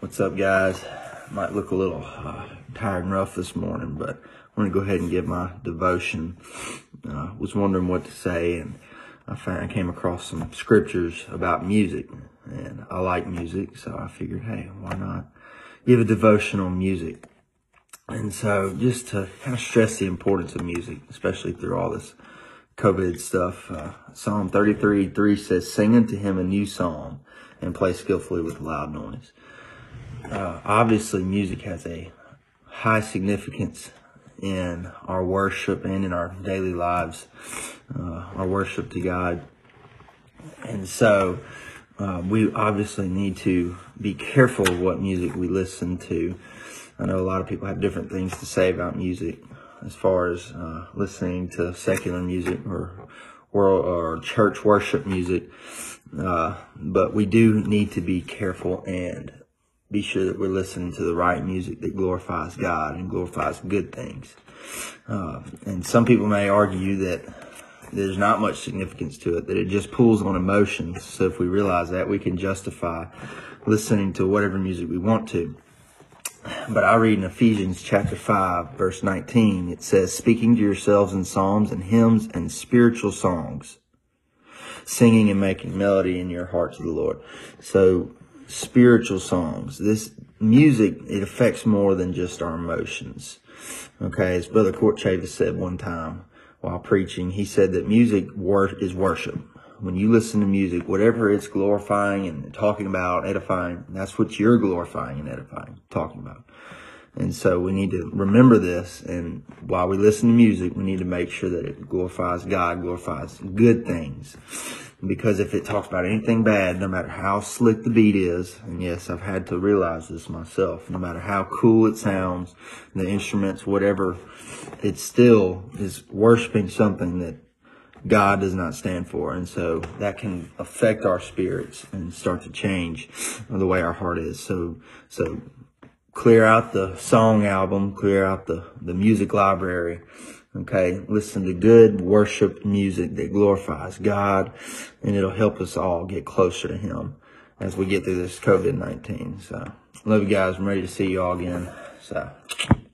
What's up, guys? Might look a little tired and rough this morning, but I'm going to go ahead and give my devotion. Was wondering what to say, and I came across some scriptures about music, and I like music, so I figured, hey, why not give a devotion on music? And so just to kind of stress the importance of music, especially through all this COVID stuff, Psalm 33:3 says, "Sing unto him a new song and play skillfully with loud noise." Obviously, music has a high significance in our worship and in our daily lives, our worship to God. And so we obviously need to be careful of what music we listen to. I know a lot of people have different things to say about music as far as listening to secular music or church worship music. But we do need to be careful and be sure that we're listening to the right music that glorifies God and glorifies good things. And some people may argue that there's not much significance to it, that it just pulls on emotions. So if we realize that, we can justify listening to whatever music we want to. But I read in Ephesians chapter 5, verse 19, it says, "Speaking to yourselves in psalms and hymns and spiritual songs, singing and making melody in your heart to the Lord." So spiritual songs, this music, it affects more than just our emotions. Okay, as Brother Court Chavis said one time while preaching, he said that music is worship. When you listen to music, whatever it's glorifying and talking about, edifying, that's what you're glorifying and edifying, talking about. And so we need to remember this, and while we listen to music, we need to make sure that it glorifies God, glorifies good things. Because if it talks about anything bad, no matter how slick the beat is, and yes, I've had to realize this myself, no matter how cool it sounds, the instruments, whatever, it still is worshiping something that God does not stand for. And so that can affect our spirits and start to change the way our heart is. So clear out the song album, clear out the music library. Okay, listen to good worship music that glorifies God, and it'll help us all get closer to Him as we get through this COVID-19. So, love you guys. I'm ready to see you all again. So.